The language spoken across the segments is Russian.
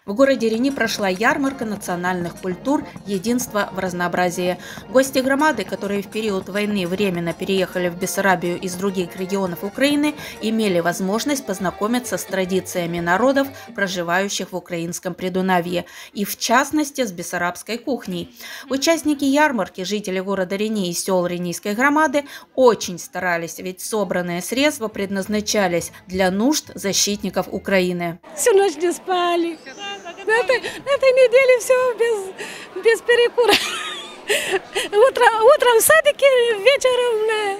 В городе Рени прошла ярмарка национальных культур «Единство в разнообразии». Гости громады, которые в период войны временно переехали в Бессарабию из других регионов Украины, имели возможность познакомиться с традициями народов, проживающих в украинском Придунавье, и в частности с бессарабской кухней. Участники ярмарки, жители города Рени и сел Ренийской громады, очень старались, ведь собранные средства предназначались для нужд защитников Украины. Всю ночь не спали. На этой неделе все без перекура. Утром в садике, вечером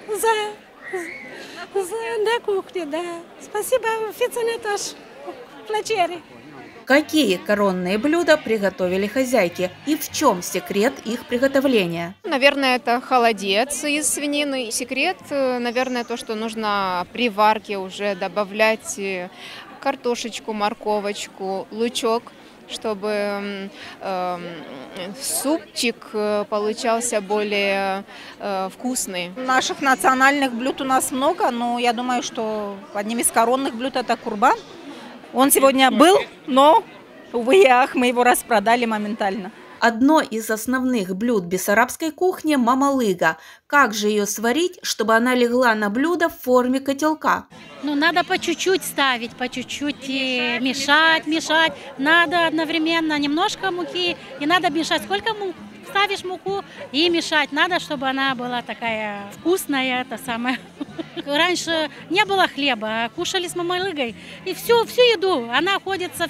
на кухне. Да. Спасибо, официально тоже. Плачери. Какие коронные блюда приготовили хозяйки и в чем секрет их приготовления? Наверное, это холодец из свинины. Секрет, наверное, то, что нужно при варке уже добавлять картошечку, морковочку, лучок, чтобы супчик получался более вкусный. Наших национальных блюд у нас много, но я думаю, что одним из коронных блюд это курбан. Он сегодня был, но, увы и ах, мы его распродали моментально. Одно из основных блюд бессарабской кухни – мамалыга. Как же ее сварить, чтобы она легла на блюдо в форме котелка? Надо по чуть-чуть ставить, по чуть-чуть мешать. Надо одновременно немножко муки, и надо мешать. Сколько ставишь муку и мешать. Надо, чтобы она была такая вкусная, это самое. Раньше не было хлеба, а кушали с мамалыгой. И всю еду, она ходится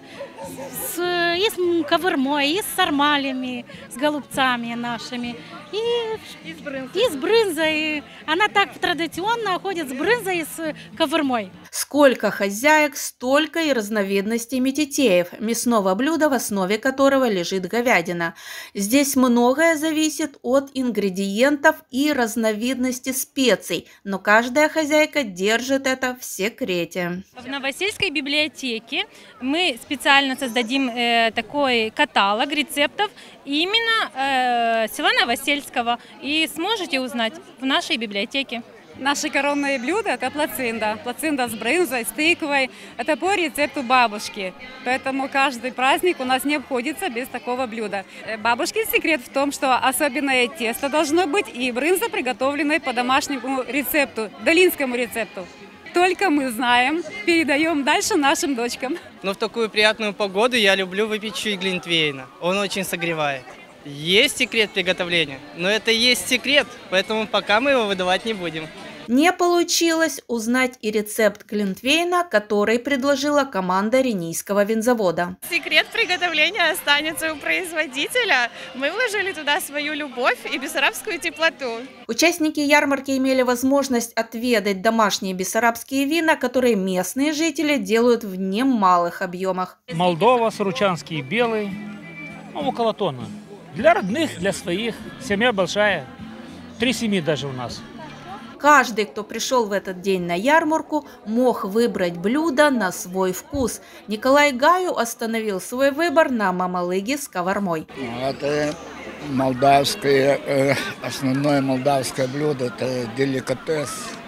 и с кавырмой, и с сармалями, с голубцами нашими, и с брынзой. Она так традиционно ходит с брынзой и с кавырмой. Сколько хозяек, столько и разновидностей мететеев, мясного блюда, в основе которого лежит говядина. Здесь многое зависит от ингредиентов и разновидности специй, но каждая хозяйка держит это в секрете. В Новосельской библиотеке мы специально создадим такой каталог рецептов именно села Новосельского, и сможете узнать в нашей библиотеке. Наши коронные блюда – это плацинда. Плацинда с брынзой, с тыквой. Это по рецепту бабушки. Поэтому каждый праздник у нас не обходится без такого блюда. Бабушкин секрет в том, что особенное тесто должно быть и брынза, приготовленная по домашнему рецепту, долинскому рецепту. Только мы знаем, передаем дальше нашим дочкам. Но в такую приятную погоду я люблю выпить чай глинтвейна. Он очень согревает. Есть секрет приготовления, но это и есть секрет, поэтому пока мы его выдавать не будем. Не получилось узнать и рецепт глинтвейна, который предложила команда Ренийского винзавода. Секрет приготовления останется у производителя. Мы вложили туда свою любовь и бессарабскую теплоту. Участники ярмарки имели возможность отведать домашние бессарабские вина, которые местные жители делают в немалых объемах. Молдова, Саручанский белый, около тонны. Для родных, для своих. Семья большая. 3 семьи даже у нас. Каждый, кто пришел в этот день на ярмарку, мог выбрать блюдо на свой вкус. Николай Гаю остановил свой выбор на мамалыге с кавармой. Это молдавское, основное молдавское блюдо, это деликатес.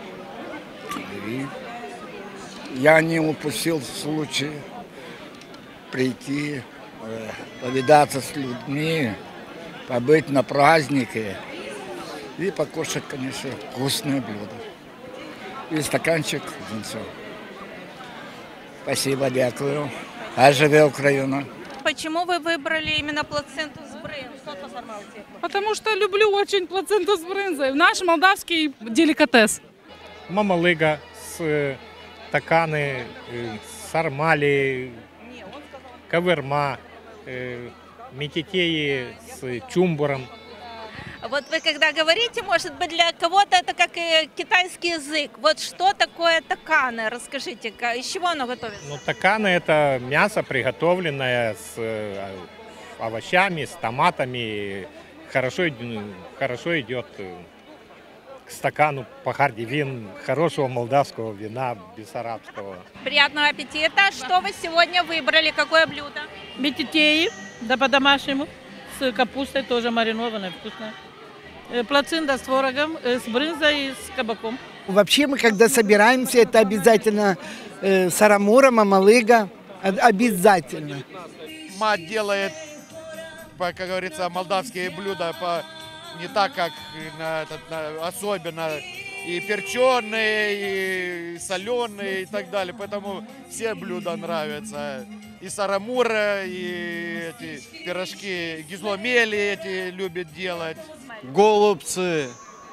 И я не упустил случай прийти, повидаться с людьми, побыть на празднике и покушать, конечно, вкусное блюдо. И стаканчик винца. Спасибо, дякую. А живе Украина. Почему вы выбрали именно плаценту с брынзой? Потому что люблю очень плаценту с брынзой. Наш молдавский деликатес. Мамалыга, стаканы, сармали, каверма, мететеи с чумбуром. Вот вы когда говорите, может быть, для кого-то это как и китайский язык. Вот что такое таканы? Расскажите, из чего оно готовится? Таканы – это мясо, приготовленное с овощами, с томатами. Хорошо идет к стакану пахарди вин, хорошего молдавского вина, бессарабского. Приятного аппетита! Что вы сегодня выбрали? Какое блюдо? Мететеи, да по-домашнему, с капустой тоже маринованной, вкусной. Плацинда с творогом, с брынзой и с кабаком. Вообще мы, когда собираемся, это обязательно сарамура, мамалыга, Обязательно. Мать делает, как говорится, молдавские блюда не так, как особенно и перченые, и соленые, и так далее. Поэтому все блюда нравятся. И сарамура, и эти пирожки, гизломели эти любят делать. Голубцы,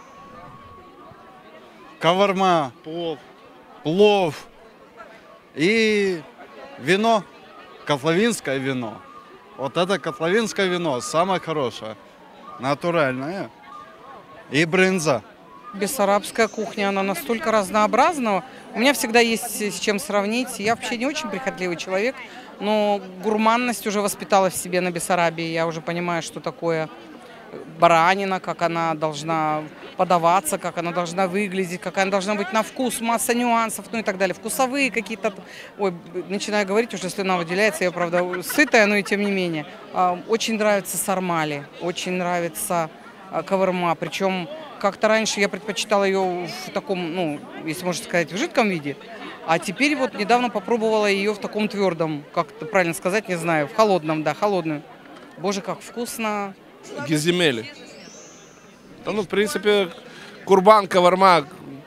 каварма, плов и вино, котловинское вино. Вот это котловинское вино самое хорошее, натуральное. И брынза. Бессарабская кухня, она настолько разнообразна. У меня всегда есть с чем сравнить. Я вообще не очень прихотливый человек, но гурманность уже воспитала в себе на Бессарабии. Я уже понимаю, что такое баранина, как она должна подаваться, как она должна выглядеть, как она должна быть на вкус, масса нюансов, ну и так далее. Вкусовые какие-то... Ой, начинаю говорить, уже слюна выделяется, я, правда, сытая, но и тем не менее. Очень нравится сармали, очень нравится каварма, причем... Как-то раньше я предпочитала ее в таком, ну, если можно сказать, в жидком виде. А теперь вот недавно попробовала ее в таком твердом, как это правильно сказать, не знаю, в холодном, да, холодную. Боже, как вкусно. Гиземели. Ну, в принципе, курбан, каварма.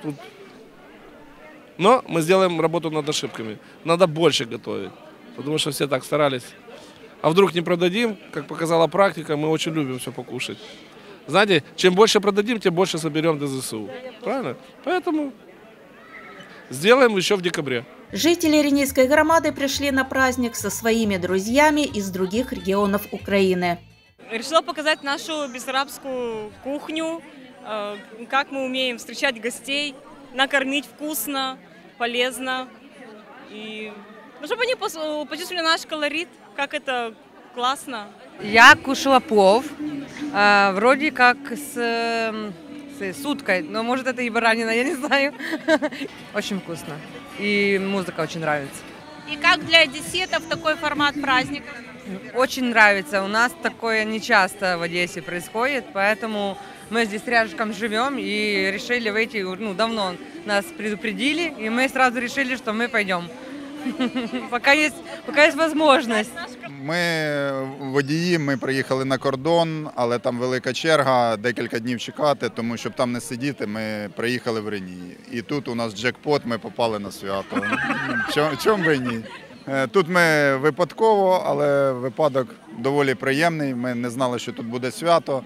Но мы сделаем работу над ошибками. Надо больше готовить, потому что все так старались. А вдруг не продадим, как показала практика, мы очень любим все покушать. Знаете, чем больше продадим, тем больше соберем для ЗСУ. Правильно? Поэтому сделаем еще в декабре. Жители Ренейской громады пришли на праздник со своими друзьями из других регионов Украины. Решила показать нашу бессарабскую кухню, как мы умеем встречать гостей, накормить вкусно, полезно. И чтобы они почувствовали наш колорит, как это классно. Я кушала плов, вроде как с уткой, но может это и баранина, я не знаю. Очень вкусно. И музыка очень нравится. И как для одесситов такой формат праздника? Очень нравится. У нас такое не часто в Одессе происходит, поэтому мы здесь рядышком живем и решили выйти, ну, давно нас предупредили, и мы сразу решили, что мы пойдем. Пока є можливість. Ми водії, ми приїхали на кордон, але там велика черга, декілька днів чекати, тому щоб там не сидіти, ми приїхали в Реній. І тут у нас джекпот, ми попали на свято. Чому би ні? Тут ми випадково, але випадок доволі приємний, ми не знали, що тут буде свято.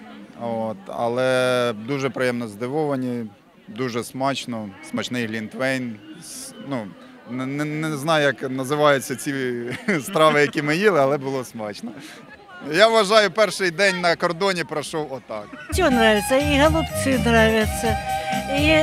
Але дуже приємно здивовані, дуже смачно, смачний глінтвейн. Не знаю, як називаються ці страви, які ми їли, але було смачно. Я вважаю, перший день на кордоні пройшов отак. Все подобається, і голубці подобаються, і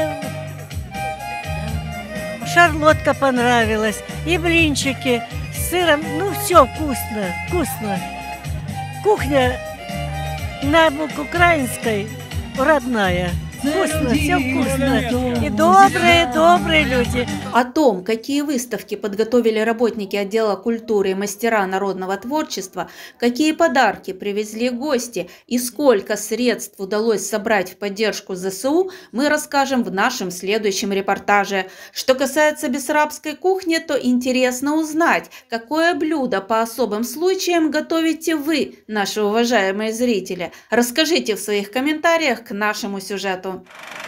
шарлотка понравилась, и блинчики с сыром. Ну, все вкусно, вкусно. Кухня на украинской родная. Вкусно, все вкусно. И добрые люди. О том, какие выставки подготовили работники отдела культуры и мастера народного творчества, какие подарки привезли гости и сколько средств удалось собрать в поддержку ЗСУ, мы расскажем в нашем следующем репортаже. Что касается бессарабской кухни, то интересно узнать, какое блюдо по особым случаям готовите вы, наши уважаемые зрители. Расскажите в своих комментариях к нашему сюжету.